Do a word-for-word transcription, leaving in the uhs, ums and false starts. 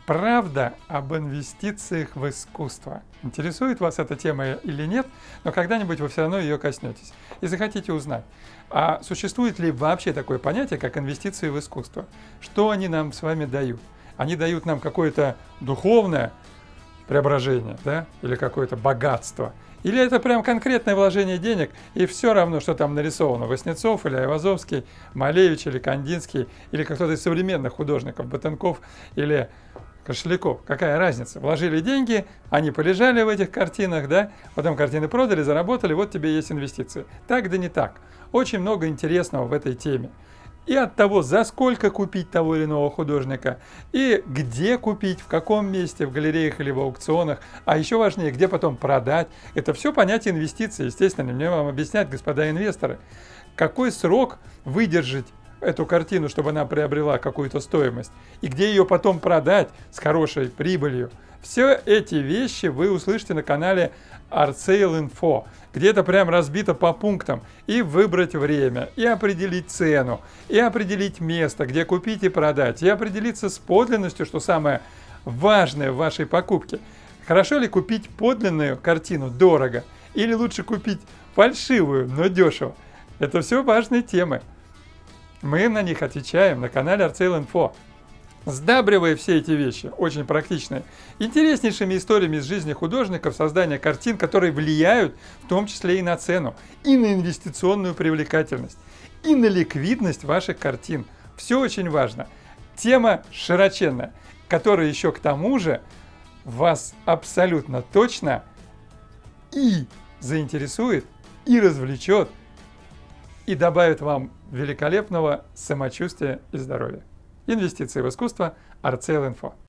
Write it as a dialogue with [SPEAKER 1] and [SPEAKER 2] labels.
[SPEAKER 1] Правда об инвестициях в искусство. Интересует вас эта тема или нет, но когда-нибудь вы все равно ее коснетесь и захотите узнать, а существует ли вообще такое понятие, как инвестиции в искусство? Что они нам с вами дают? Они дают нам какое-то духовное преображение, да? Или какое-то богатство? Или это прям конкретное вложение денег, и все равно, что там нарисовано, Васнецов или Айвазовский, Малевич или Кандинский, или кто-то из современных художников, Ботенков или Кошеляков. Какая разница? Вложили деньги, они полежали в этих картинах, да, потом картины продали, заработали, вот тебе есть инвестиции. Так да не так. Очень много интересного в этой теме. И от того, за сколько купить того или иного художника, и где купить, в каком месте, в галереях или в аукционах, а еще важнее, где потом продать. Это все понятие инвестиций, естественно, мне вам объяснять, господа инвесторы, какой срок выдержать эту картину, чтобы она приобрела какую-то стоимость, и где ее потом продать с хорошей прибылью. Все эти вещи вы услышите на канале Art Sale Info, где это прям разбито по пунктам. И выбрать время, и определить цену, и определить место, где купить и продать, и определиться с подлинностью, что самое важное в вашей покупке. Хорошо ли купить подлинную картину дорого, или лучше купить фальшивую, но дешево? Это все важные темы. Мы на них отвечаем на канале Art Sale Info, сдабривая все эти вещи, очень практичные, интереснейшими историями из жизни художников, создания картин, которые влияют в том числе и на цену, и на инвестиционную привлекательность, и на ликвидность ваших картин. Все очень важно. Тема широченная, которая еще к тому же вас абсолютно точно и заинтересует, и развлечет, и добавит вам великолепного самочувствия и здоровья. Инвестиции в искусство. Art Sale Info.